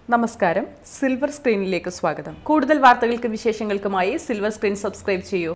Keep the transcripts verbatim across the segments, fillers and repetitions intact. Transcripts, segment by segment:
നമസ്കാരം, സിൽവർ സ്ക്രീനിലേക്ക് സ്വാഗതം. കൂടുതൽ വാർത്തകൾക്കും വിശേഷങ്ങൾക്കുമായി സിൽവർ സ്ക്രീൻ സബ്സ്ക്രൈബ് ചെയ്യൂ.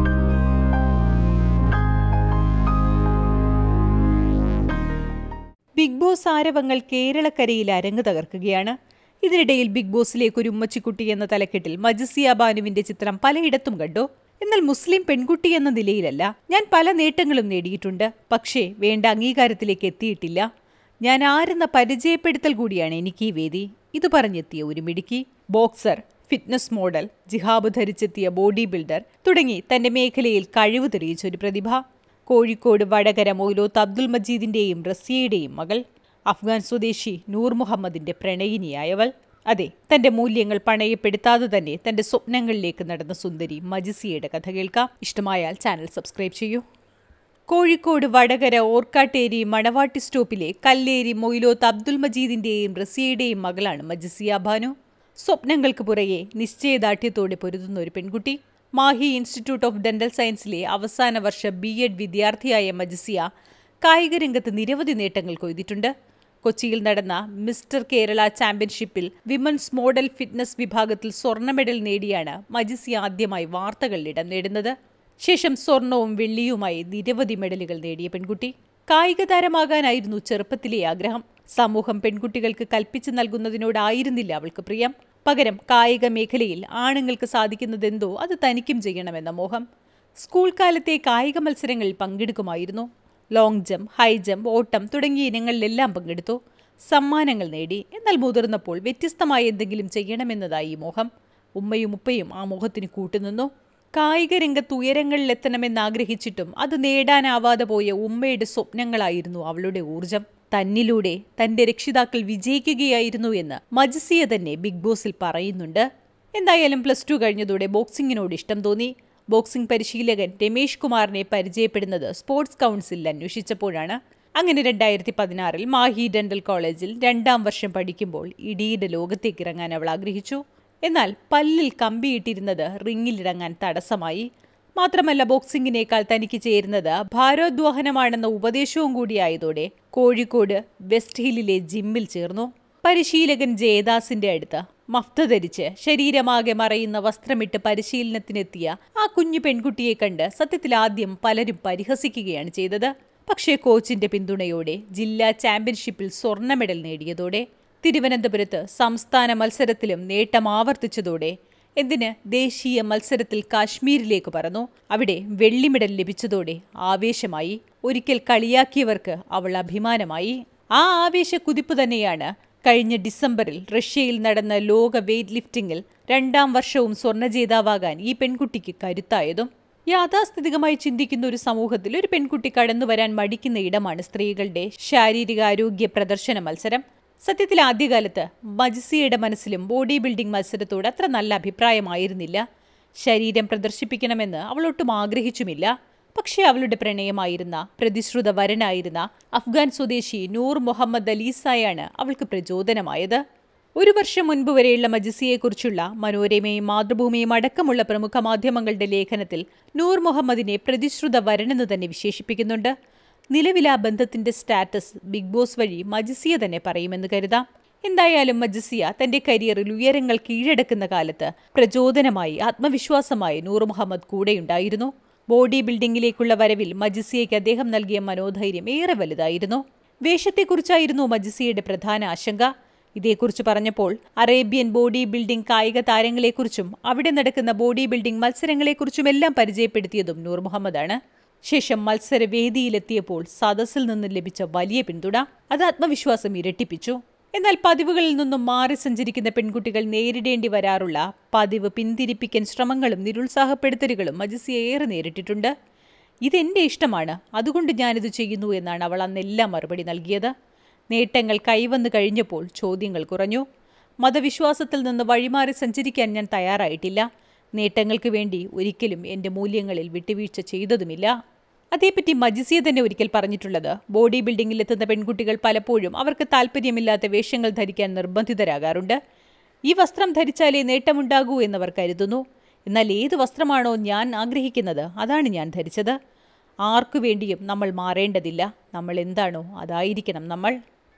ബിഗ് ബോസ് ആരവങ്ങൾ കേരളക്കരയിൽ അരങ്ങ് തകർക്കുകയാണ്. ഇതിനിടയിൽ ബിഗ് ബോസിലേക്ക് ഒരു ഉമ്മച്ചിക്കുട്ടി എന്ന തലക്കെട്ടിൽ മജിസിയ ബാനുവിന്റെ ചിത്രം പലയിടത്തും കണ്ടു. എന്നാൽ മുസ്ലിം പെൺകുട്ടി എന്ന നിലയിലല്ല. ഞാൻ പല നേട്ടങ്ങളും നേടിയിട്ടുണ്ട്, പക്ഷേ വേണ്ട അംഗീകാരത്തിലേക്ക് എത്തിയിട്ടില്ല. ഞാൻ ആരെന്ന പരിചയപ്പെടുത്തൽ കൂടിയാണ് എനിക്ക് ഈ വേദി. ഇത് പറഞ്ഞെത്തിയ ഒരു മിടുക്കി. ബോക്സർ, ഫിറ്റ്നസ് മോഡൽ, ജിഹാബ് ധരിച്ചെത്തിയ ബോഡി ബിൽഡർ തുടങ്ങി തന്റെ മേഖലയിൽ കഴിവ് തെളിയിച്ച ഒരു പ്രതിഭ. കോഴിക്കോട് വടകര മൗലോത്ത് അബ്ദുൽ മജീദിന്റെയും റസിയയുടെയും മകൾ. അഫ്ഗാൻ സ്വദേശി നൂർ മുഹമ്മദിന്റെ പ്രണയിനിയായവൾ. അതെ, തന്റെ മൂല്യങ്ങൾ പണയപ്പെടുത്താതെ തന്നെ തന്റെ സ്വപ്നങ്ങളിലേക്ക് നടന്ന സുന്ദരി മജിസിയയുടെ കഥ കേൾക്കാം. ഇഷ്ടമായാൽ ചാനൽ സബ്സ്ക്രൈബ് ചെയ്യൂ. കോഴിക്കോട് വടകര ഓർക്കാട്ടേരി മണവാട്ടി സ്റ്റോപ്പിലെ കല്ലേരി മൊയ്ലോത്ത് അബ്ദുൽ മജീദിന്റെയും റസിയയുടെയും മകളാണ് മജിസിയ ഭാനു. സ്വപ്നങ്ങൾക്ക് പുറകെ നിശ്ചയദാർഢ്യത്തോടെ പൊരുതുന്ന ഒരു പെൺകുട്ടി. മാഹി ഇൻസ്റ്റിറ്റ്യൂട്ട് ഓഫ് ഡെന്റൽ സയൻസിലെ അവസാന വർഷ ബി എഡ് വിദ്യാർത്ഥിയായ മജിസിയ കായിക രംഗത്ത് നിരവധി നേട്ടങ്ങൾ കൊയ്തിട്ടുണ്ട്. കൊച്ചിയിൽ നടന്ന മിസ്റ്റർ കേരള ചാമ്പ്യൻഷിപ്പിൽ വിമൻസ് മോഡൽ ഫിറ്റ്നസ് വിഭാഗത്തിൽ സ്വർണ്ണ മെഡൽ നേടിയാണ് മജിസിയ ആദ്യമായി വാർത്തകളിൽ ഇടം നേടുന്നത്. ശേഷം സ്വർണവും വെള്ളിയുമായി നിരവധി മെഡലുകൾ നേടിയ പെൺകുട്ടി. കായിക താരമാകാനായിരുന്നു ചെറുപ്പത്തിലെ ആഗ്രഹം. സമൂഹം പെൺകുട്ടികൾക്ക് കൽപ്പിച്ചു നൽകുന്നതിനോടായിരുന്നില്ല അവൾക്ക് പ്രിയം. പകരം കായിക മേഖലയിൽ ആണുങ്ങൾക്ക് സാധിക്കുന്നതെന്തോ അത് തനിക്കും ചെയ്യണമെന്ന മോഹം. സ്കൂൾ കാലത്തെ കായിക മത്സരങ്ങളിൽ പങ്കെടുക്കുമായിരുന്നു. ലോങ് ജംപ്, ഹൈ ജംപ്, ഓട്ടം തുടങ്ങിയ ഇനങ്ങളിലെല്ലാം പങ്കെടുത്തു. സമ്മാനങ്ങൾ നേടി. എന്നാൽ മുതിർന്നപ്പോൾ വ്യത്യസ്തമായ എന്തെങ്കിലും ചെയ്യണമെന്നതായി മോഹം. ഉമ്മയും ഉപ്പയും ആ മോഹത്തിന് കൂട്ടുനിന്നു. കായിക രംഗത്ത് ഉയരങ്ങളിലെത്തണമെന്നാഗ്രഹിച്ചിട്ടും അത് നേടാനാവാതെ പോയ ഉമ്മയുടെ സ്വപ്നങ്ങളായിരുന്നു അവളുടെ ഊർജം. തന്നിലൂടെ തന്റെ രക്ഷിതാക്കൾ വിജയിക്കുകയായിരുന്നു എന്ന് മജിസിയ തന്നെ ബിഗ് ബോസിൽ പറയുന്നുണ്ട്. എന്തായാലും പ്ലസ് ടു കഴിഞ്ഞതോടെ ബോക്സിങ്ങിനോട് ഇഷ്ടം തോന്നി. ബോക്സിംഗ് പരിശീലകൻ രമേഷ് കുമാറിനെ പരിചയപ്പെടുന്നത് സ്പോർട്സ് കൗൺസിലിൽ അന്വേഷിച്ചപ്പോഴാണ്. അങ്ങനെ രണ്ടായിരത്തി പതിനാറിൽ മാഹി ഡെന്റൽ കോളേജിൽ രണ്ടാം വർഷം പഠിക്കുമ്പോൾ ഇടിയുടെ ലോകത്തേക്ക് ഇറങ്ങാൻ അവൾ ആഗ്രഹിച്ചു. എന്നാൽ പല്ലിൽ കമ്പിയിട്ടിരുന്നത് റിങ്ങിലിറങ്ങാൻ തടസ്സമായി. മാത്രമല്ല ബോക്സിംഗിനേക്കാൾ തനിക്ക് ചേരുന്നത് ഭാരോദ്വഹനമാണെന്ന ഉപദേശവും കൂടിയായതോടെ കോഴിക്കോട് വെസ്റ്റ് ഹില്ലിലെ ജിമ്മിൽ ചേർന്നു. പരിശീലകൻ ജയദാസിന്റെ അടുത്ത് മഫ്ത ധരിച്ച് ശരീരമാകെ മറയുന്ന വസ്ത്രമിട്ട് പരിശീലനത്തിനെത്തിയ ആ കുഞ്ഞു പെൺകുട്ടിയെ കണ്ട് സത്യത്തിൽ ആദ്യം പലരും പരിഹസിക്കുകയാണ് ചെയ്തത്. പക്ഷേ കോച്ചിന്റെ പിന്തുണയോടെ ജില്ലാ ചാമ്പ്യൻഷിപ്പിൽ സ്വർണ്ണ മെഡൽ നേടിയതോടെ, തിരുവനന്തപുരത്ത് സംസ്ഥാന മത്സരത്തിലും നേട്ടം ആവർത്തിച്ചതോടെ, എന്തിന് ദേശീയ മത്സരത്തിൽ കാശ്മീരിലേക്ക് പറന്നു. അവിടെ വെള്ളി മെഡൽ ലഭിച്ചതോടെ ആവേശമായി. ഒരിക്കൽ കളിയാക്കിയവർക്ക് അവൾ അഭിമാനമായി. ആ ആവേശ കുതിപ്പ് തന്നെയാണ് കഴിഞ്ഞ ഡിസംബറിൽ റഷ്യയിൽ നടന്ന ലോക വെയ്റ്റ് ലിഫ്റ്റിംഗിൽ രണ്ടാം വർഷവും സ്വർണ്ണ ജേതാവാകാൻ ഈ പെൺകുട്ടിക്ക് കരുത്തായതും. യാഥാസ്ഥിതികമായി ചിന്തിക്കുന്ന ഒരു സമൂഹത്തിൽ ഒരു പെൺകുട്ടി കടന്നു വരാൻ മടിക്കുന്ന ഇടമാണ് സ്ത്രീകളുടെ ശാരീരികാരോഗ്യ പ്രദർശന മത്സരം. സത്യത്തിൽ ആദ്യകാലത്ത് മജിസിയയുടെ മനസ്സിലും ബോഡി ബിൽഡിംഗ് മത്സരത്തോട് അത്ര നല്ല അഭിപ്രായമായിരുന്നില്ല. ശരീരം പ്രദർശിപ്പിക്കണമെന്ന് അവളൊട്ടും ആഗ്രഹിച്ചുമില്ല. പക്ഷേ അവളുടെ പ്രണയമായിരുന്ന പ്രതിശ്രുത വരനായിരുന്ന അഫ്ഗാൻ സ്വദേശി നൂർ മുഹമ്മദ് അലീസായാണ് അവൾക്ക് പ്രചോദനമായത്. ഒരു വർഷം മുൻപ് വരെയുള്ള മജിസിയെക്കുറിച്ചുള്ള മനോരമയും മാതൃഭൂമിയും അടക്കമുള്ള പ്രമുഖ മാധ്യമങ്ങളുടെ ലേഖനത്തിൽ നൂർ മുഹമ്മദിനെ പ്രതിശ്രുത വരനെന്ന് തന്നെ വിശേഷിപ്പിക്കുന്നുണ്ട്. നിലവിൽ ആ ബന്ധത്തിന്റെ സ്റ്റാറ്റസ് ബിഗ് ബോസ് വഴി മജിസിയ തന്നെ പറയുമെന്ന് കരുതാം. എന്തായാലും മജിസിയ തന്റെ കരിയറിൽ ഉയരങ്ങൾ കീഴടക്കുന്ന കാലത്ത് പ്രചോദനമായി, ആത്മവിശ്വാസമായി നൂർ മുഹമ്മദ് കൂടെയുണ്ടായിരുന്നു. ബോഡി ബിൽഡിംഗിലേക്കുള്ള വരവിൽ മജിസിയയ്ക്ക് അദ്ദേഹം നൽകിയ മനോധൈര്യം ഏറെ വലുതായിരുന്നു. വേഷത്തെക്കുറിച്ചായിരുന്നു മജിസിയയുടെ പ്രധാന ആശങ്ക. ഇതേക്കുറിച്ച് പറഞ്ഞപ്പോൾ അറേബ്യൻ ബോഡി ബിൽഡിംഗ് കായിക താരങ്ങളെക്കുറിച്ചും അവിടെ നടക്കുന്ന ബോഡി ബിൽഡിംഗ് മത്സരങ്ങളെക്കുറിച്ചുമെല്ലാം പരിചയപ്പെടുത്തിയതും നൂർ മുഹമ്മദാണ്. ശേഷം മത്സരവേദിയിലെത്തിയപ്പോൾ സദസ്സിൽ നിന്ന് ലഭിച്ച വലിയ പിന്തുണ അത് ആത്മവിശ്വാസം ഇരട്ടിപ്പിച്ചു. എന്നാൽ പതിവുകളിൽ നിന്നും മാറി സഞ്ചരിക്കുന്ന പെൺകുട്ടികൾ നേരിടേണ്ടി വരാറുള്ള പതിവ് പിന്തിരിപ്പിക്കൻ ശ്രമങ്ങളും നിരുത്സാഹപ്പെടുത്തലുകളും മജിസിയ ഏറെ നേരിട്ടിട്ടുണ്ട്. ഇതെന്റെ ഇഷ്ടമാണ്, അതുകൊണ്ട് ഞാനിത് ചെയ്യുന്നു എന്നാണ് അവൾ അന്നെല്ലാം മറുപടി നൽകിയത്. നേട്ടങ്ങൾ കൈവന്നു കഴിഞ്ഞപ്പോൾ ചോദ്യങ്ങൾ കുറഞ്ഞു. മതവിശ്വാസത്തിൽ നിന്ന് വഴിമാറി സഞ്ചരിക്കാൻ ഞാൻ തയ്യാറായിട്ടില്ല. നേട്ടങ്ങൾക്ക് വേണ്ടി ഒരിക്കലും എൻ്റെ മൂല്യങ്ങളിൽ വിട്ടുവീഴ്ച ചെയ്തതുമില്ല. അതേപ്പറ്റി മജിസിയ തന്നെ ഒരിക്കൽ പറഞ്ഞിട്ടുള്ളത്, ബോഡി ബിൽഡിംഗിലെത്തുന്ന പെൺകുട്ടികൾ പലപ്പോഴും അവർക്ക് താല്പര്യമില്ലാത്ത വേഷങ്ങൾ ധരിക്കാൻ നിർബന്ധിതരാകാറുണ്ട്. ഈ വസ്ത്രം ധരിച്ചാലേ നേട്ടമുണ്ടാകൂ എന്നവർ കരുതുന്നു. എന്നാൽ ഏത് വസ്ത്രമാണോ ഞാൻ ആഗ്രഹിക്കുന്നത് അതാണ് ഞാൻ ധരിച്ചത്. ആർക്കു വേണ്ടിയും നമ്മൾ മാറേണ്ടതില്ല. നമ്മൾ എന്താണോ അതായിരിക്കണം നമ്മൾ.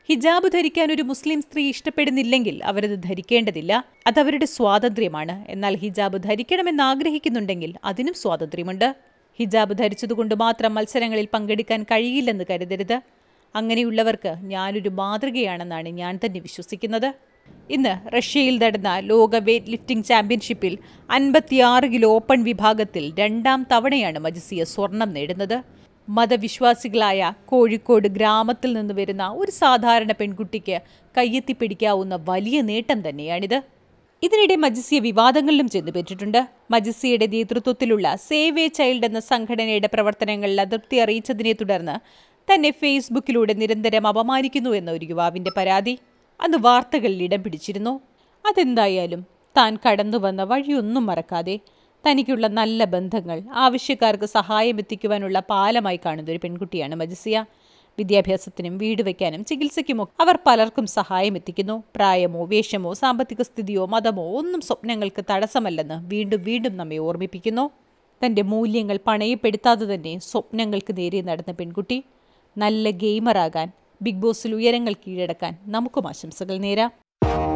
ഹിജാബ് ധരിക്കാൻ ഒരു മുസ്ലിം സ്ത്രീ ഇഷ്ടപ്പെടുന്നില്ലെങ്കിൽ അവരത് ധരിക്കേണ്ടതില്ല. അതവരുടെ സ്വാതന്ത്ര്യമാണ്. എന്നാൽ ഹിജാബ് ധരിക്കണമെന്ന് ആഗ്രഹിക്കുന്നുണ്ടെങ്കിൽ അതിനും സ്വാതന്ത്ര്യമുണ്ട്. ഹിജാബ് ധരിച്ചതുകൊണ്ട് മാത്രം മത്സരങ്ങളിൽ പങ്കെടുക്കാൻ കഴിയില്ലെന്ന് കരുതരുത്. അങ്ങനെയുള്ളവർക്ക് ഞാനൊരു മാതൃകയാണെന്നാണ് ഞാൻ തന്നെ വിശ്വസിക്കുന്നത്. ഇന്ന് റഷ്യയിൽ നടന്ന ലോക വെയ്റ്റ് ലിഫ്റ്റിംഗ് ചാമ്പ്യൻഷിപ്പിൽ അൻപത്തിയാറ് കിലോ ഓപ്പൺ വിഭാഗത്തിൽ രണ്ടാം തവണയാണ് മജിസിയ സ്വർണം നേടുന്നത്. മതവിശ്വാസികളായ കോഴിക്കോട് ഗ്രാമത്തിൽ നിന്ന് വരുന്ന ഒരു സാധാരണ പെൺകുട്ടിക്ക് കയ്യെത്തിപ്പിടിക്കാവുന്ന വലിയ നേട്ടം തന്നെയാണിത്. ഇതിനിടെ മജിസിയ വിവാദങ്ങളിലും ചെന്നുപെട്ടിട്ടുണ്ട്. മജിസിയയുടെ നേതൃത്വത്തിലുള്ള സേവ് എ ചൈൽഡ് എന്ന സംഘടനയുടെ പ്രവർത്തനങ്ങളിൽ അതൃപ്തി അറിയിച്ചതിനെ തുടർന്ന് തന്നെ ഫേസ്ബുക്കിലൂടെ നിരന്തരം അപമാനിക്കുന്നു എന്ന ഒരു യുവാവിന്റെ പരാതി അന്ന് വാർത്തകളിൽ ഇടം പിടിച്ചിരുന്നു. അതെന്തായാലും താൻ കടന്നു വന്ന വഴിയൊന്നും മറക്കാതെ തനിക്കുള്ള നല്ല ബന്ധങ്ങൾ ആവശ്യക്കാർക്ക് സഹായം എത്തിക്കുവാനുള്ള പാലമായി കാണുന്ന ഒരു പെൺകുട്ടിയാണ് മജിസിയ. വിദ്യാഭ്യാസത്തിനും വീട് വയ്ക്കാനും ചികിത്സയ്ക്കുമോ അവർ പലർക്കും സഹായം എത്തിക്കുന്നു. പ്രായമോ വേഷമോ സാമ്പത്തിക സ്ഥിതിയോ മതമോ ഒന്നും സ്വപ്നങ്ങൾക്ക് തടസ്സമല്ലെന്ന് വീണ്ടും വീണ്ടും നമ്മെ ഓർമ്മിപ്പിക്കുന്നു. തൻ്റെ മൂല്യങ്ങൾ പണയപ്പെടുത്താതെ തന്നെ സ്വപ്നങ്ങൾക്ക് നേരെ നടന്ന പെൺകുട്ടി. നല്ല ഗെയിമറാകാൻ, ബിഗ് ബോസിൽ ഉയരങ്ങൾ കീഴടക്കാൻ നമുക്കും ആശംസകൾ നേരാം.